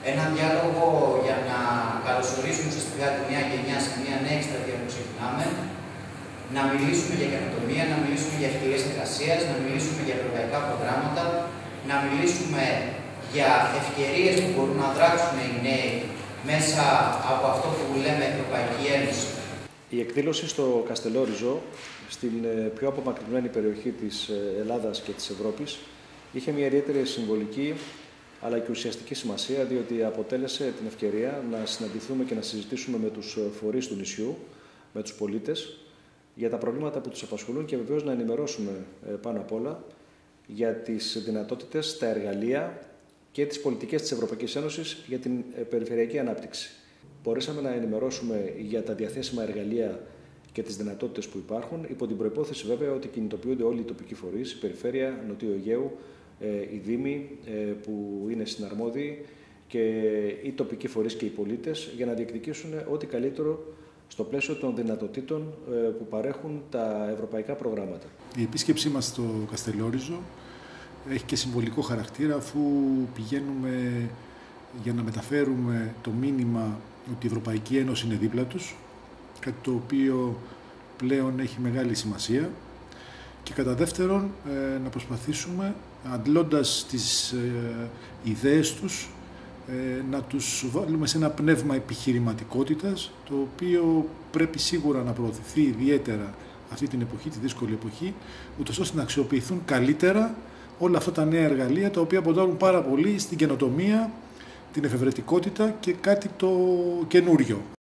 Ένα διάλογο για να καλωσορίσουμε ουσιαστικά τη νέα γενιά σε μια νέα εκστρατεία που ξεκινάμε, να μιλήσουμε για καινοτομία, να μιλήσουμε για ευκαιρίες εργασίας, να μιλήσουμε για ευρωπαϊκά προγράμματα, να μιλήσουμε για ευκαιρίες που μπορούν να δράξουν οι νέοι μέσα από αυτό που λέμε Ευρωπαϊκή Ένωση. Η εκδήλωση στο Καστελόριζο, στην πιο απομακρυσμένη περιοχή της Ελλάδας και της Ευρώπης, είχε μια ιδιαίτερη συμβολική αλλά και ουσιαστική σημασία, διότι αποτέλεσε την ευκαιρία να συναντηθούμε και να συζητήσουμε με τους φορείς του νησιού, με τους πολίτες, για τα προβλήματα που τους απασχολούν και βεβαίως να ενημερώσουμε πάνω απ' όλα για τις δυνατότητες, τα εργαλεία και τις πολιτικές της Ευρωπαϊκής Ένωσης για την περιφερειακή ανάπτυξη. Μπορέσαμε να ενημερώσουμε για τα διαθέσιμα εργαλεία και τις δυνατότητες που υπάρχουν, υπό την προϋπόθεση βέβαια ότι κινητοποιούνται όλοι οι τοπικοί φορείς, η Περιφέρεια, Νοτιού Αιγαίου, οι Δήμοι που είναι συναρμόδιοι και οι τοπικοί φορείς και οι πολίτες για να διεκδικήσουν ό,τι καλύτερο στο πλαίσιο των δυνατοτήτων που παρέχουν τα ευρωπαϊκά προγράμματα. Η επίσκεψή μας στο Καστελόριζο έχει και συμβολικό χαρακτήρα, αφού πηγαίνουμε για να μεταφέρουμε το μήνυμα ότι η Ευρωπαϊκή Ένωση είναι δίπλα τους, κάτι το οποίο πλέον έχει μεγάλη σημασία, και κατά δεύτερον να προσπαθήσουμε, αντλώντας τις ιδέες τους, να τους βάλουμε σε ένα πνεύμα επιχειρηματικότητας, το οποίο πρέπει σίγουρα να προωθηθεί ιδιαίτερα αυτή την εποχή, τη δύσκολη εποχή, ούτως ώστε να αξιοποιηθούν καλύτερα όλα αυτά τα νέα εργαλεία, τα οποία αποτελούν πάρα πολύ στην καινοτομία, την εφευρετικότητα και κάτι το καινούριο.